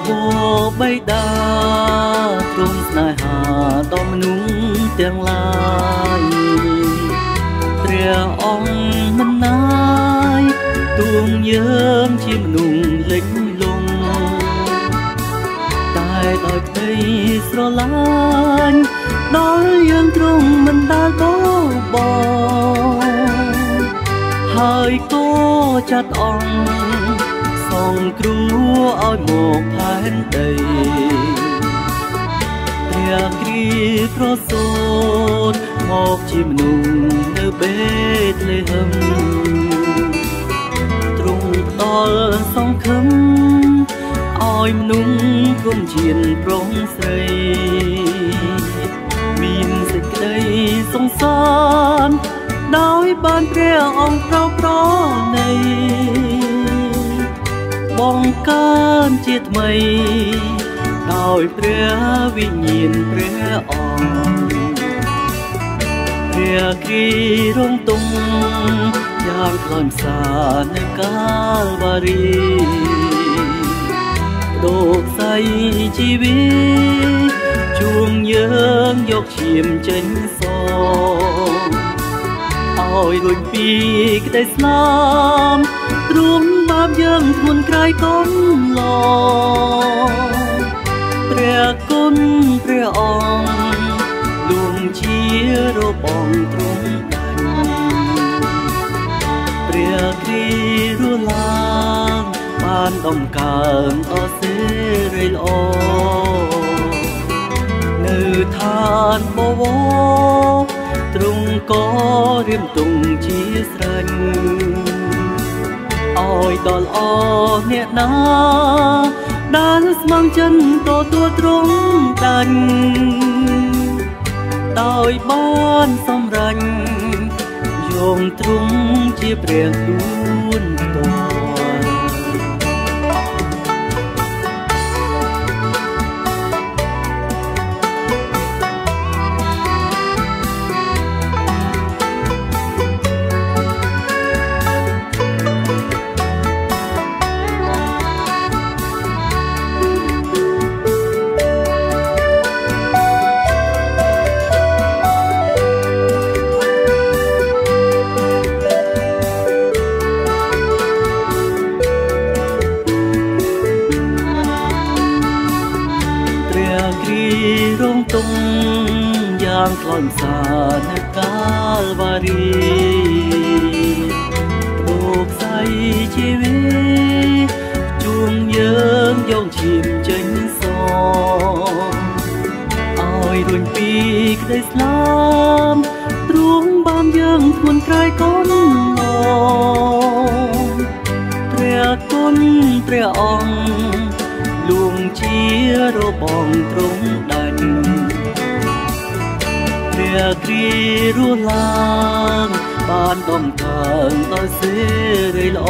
បៃតាទ្រង់ស្នេហាដល់មនុស្សទាំងឡាយព្រះអង្គមិនណាយទួងយើងជាមនុស្សលេចលងតែដោយក្តីស្រឡាញ់ដល់យើងទ្រង់មិនដែលបោបហើយក៏ចាត់អង្គសងគ្រូឲ្យមកផែនដីព្រះគ្រីស្ទប្រសូតមកជាមនុស្សនៅបេតលេហឹមទ្រង់ផ្ដល់សង្ឃឹមឲ្យមនុស្សគុំជាប្រុសស្រីមានសេចក្តីសង្សារដោយបានព្រះអង្គប្រណីបង្កើនជាថ្មីដោយព្រះវិញ្ញាណព្រះអង្គព្រះគ្រីស្ទរងទុំយ៉ាងខ្លាំងសានៅកាលវ៉ារីដូកសៃជីវិតជួងយើងយកឈាមចេញសងឲ្យរួចពីក្តីស្លាប់ទ្រង់បាបយើងធ្ងន់ក្រៃកុំឡព្រះគុណព្រះអង្គលួងជារបងទ្រង់ដាច់ព្រះគ្រីស្ទរស់ឡើងបានដំកើងអសេរីល្អនៅឋានបវរទ្រង់ក៏រៀមទងជាស្រេចឲ្យដល់អស់អ្នកណាដែលស្មងចិនទទួលទ្រង់ដាច់ដោយបានសម្រេចយោងទ្រង់ជាព្រះទួនផ្ទាល់រងទុំយ៉ាងខ្លាំងសានៅកាលវ៉ារីទូកសៃជីវិតជួងយើងយកឈាមចេញសងឲ្យរួញពីក្តីស្លាប់ទ្រង់បានយើងធ្ងន់ក្រៃកុំឡព្រះគុណព្រះអង្គលួងជារបងទ្រង់ដាច់ព្រះគ្រីស្ទរស់ឡើងបានដំកើងដល់សេរីល្អ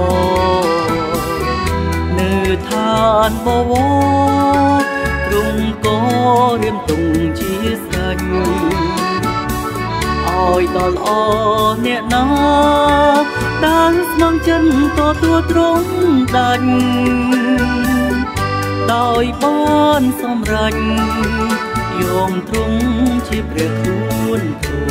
នៅឋានបវរទ្រង់ក៏រៀមទងជាស្រេចឲ្យដល់អស់អ្នកណាដែលស្មងចិនទទួលទ្រង់ដាច់ដោយបានសម្រេចយោងទ្រង់ជាព្រះខ្លួន